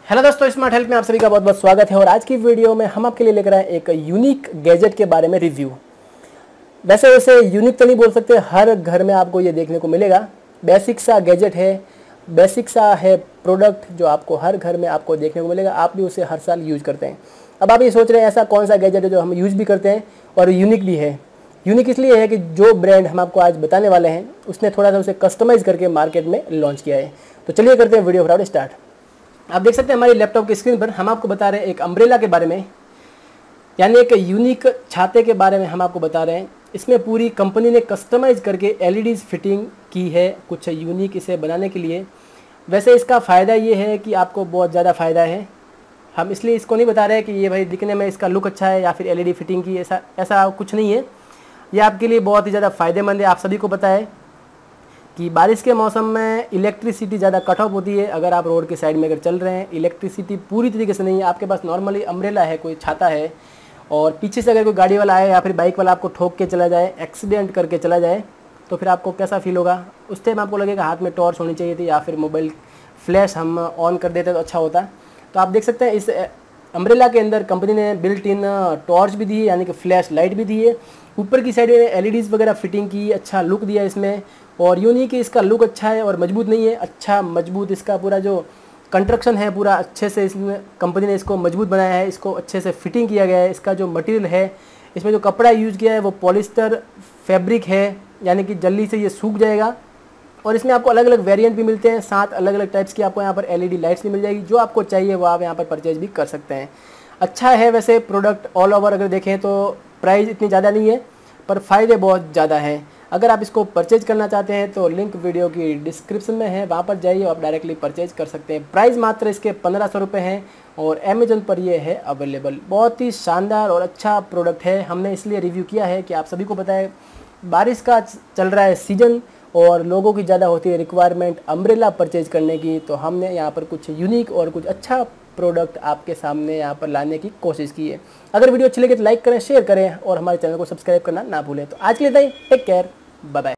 Hello दोस्तों, smart help में आप सभी का बहुत बहुत स्वागत है। और आज की वीडियो में हम आपके लिए लेकर आए एक यूनिक गैजेट के बारे में रिव्यू। वैसे उसे यूनिक तो नहीं बोल सकते, हर घर में आपको ये देखने को मिलेगा। बेसिक सा गैजेट है, बेसिक सा है प्रोडक्ट जो आपको हर घर में आपको देखने को मिलेगा। आप भी उसे हर साल यूज करते हैं। अब आप ये सोच रहे हैं ऐसा कौन सा गैजेट है जो हम यूज भी करते हैं और यूनिक भी है। यूनिक इसलिए है कि जो ब्रांड हम आपको आज बताने वाले हैं उसने थोड़ा सा उसे कस्टमाइज़ करके मार्केट में लॉन्च किया है। तो चलिए करते हैं वीडियो फटाफट स्टार्ट। आप देख सकते हैं हमारी लैपटॉप की स्क्रीन पर हम आपको बता रहे हैं एक अम्ब्रेला के बारे में, यानी एक यूनिक छाते के बारे में हम आपको बता रहे हैं। इसमें पूरी कंपनी ने कस्टमाइज़ करके एलईडीज फिटिंग की है कुछ यूनिक इसे बनाने के लिए। वैसे इसका फ़ायदा ये है कि आपको बहुत ज़्यादा फ़ायदा है। हम इसलिए इसको नहीं बता रहे हैं कि ये भाई दिखने में इसका लुक अच्छा है या फिर एलईडी फिटिंग की, ऐसा कुछ नहीं है। ये आपके लिए बहुत ही ज़्यादा फ़ायदेमंद है। आप सभी को पता है कि बारिश के मौसम में इलेक्ट्रिसिटी ज़्यादा कट ऑफ होती है। अगर आप रोड के साइड में अगर चल रहे हैं, इलेक्ट्रिसिटी पूरी तरीके से नहीं है, आपके पास नॉर्मली अम्ब्रेला है, कोई छाता है, और पीछे से अगर कोई गाड़ी वाला आए या फिर बाइक वाला आपको ठोक के चला जाए, एक्सीडेंट करके चला जाए, तो फिर आपको कैसा फील होगा। उस टाइम आपको लगेगा हाथ में टॉर्च होनी चाहिए थी या फिर मोबाइल फ्लैश हम ऑन कर देते तो अच्छा होता। तो आप देख सकते हैं इस अम्ब्रेला के अंदर कंपनी ने बिल्ट इन टॉर्च भी दी है, यानी कि फ्लैश लाइट भी दी है। ऊपर की साइड में एलईडीज़ वगैरह फिटिंग की, अच्छा लुक दिया इसमें। और यूँ नहीं कि इसका लुक अच्छा है और मजबूत नहीं है, अच्छा मजबूत इसका पूरा जो कंस्ट्रक्शन है पूरा अच्छे से इसमें कंपनी ने इसको मजबूत बनाया है। इसको अच्छे से फिटिंग किया गया है। इसका जो मटेरियल है, इसमें जो कपड़ा यूज़ किया है वो पॉलिस्टर फैब्रिक है, यानी कि जल्दी से ये सूख जाएगा। और इसमें आपको अलग अलग वेरिएंट भी मिलते हैं, 7 अलग अलग टाइप्स की आपको यहाँ पर एलईडी लाइट्स भी मिल जाएगी। जो आपको चाहिए वो आप यहाँ पर परचेज भी कर सकते हैं। अच्छा है वैसे प्रोडक्ट ऑल ओवर अगर देखें तो प्राइस इतनी ज़्यादा नहीं है, पर फ़ायदे बहुत ज़्यादा हैं। अगर आप इसको परचेज करना चाहते हैं तो लिंक वीडियो की डिस्क्रिप्शन में है, वहाँ पर जाइए और आप डायरेक्टली परचेज कर सकते हैं। प्राइस मात्र इसके 1500 रुपये हैं और अमेजन पर ये है अवेलेबल। बहुत ही शानदार और अच्छा प्रोडक्ट है। हमने इसलिए रिव्यू किया है कि आप सभी को पता है बारिश का चल रहा है सीज़न और लोगों की ज़्यादा होती है रिक्वायरमेंट अम्ब्रेला परचेज करने की। तो हमने यहाँ पर कुछ यूनिक और कुछ अच्छा प्रोडक्ट आपके सामने यहाँ पर लाने की कोशिश की है। अगर वीडियो अच्छी लगे तो लाइक करें, शेयर करें और हमारे चैनल को सब्सक्राइब करना ना भूलें। तो आज के लिए इतना ही, टेक केयर, बाय बाय।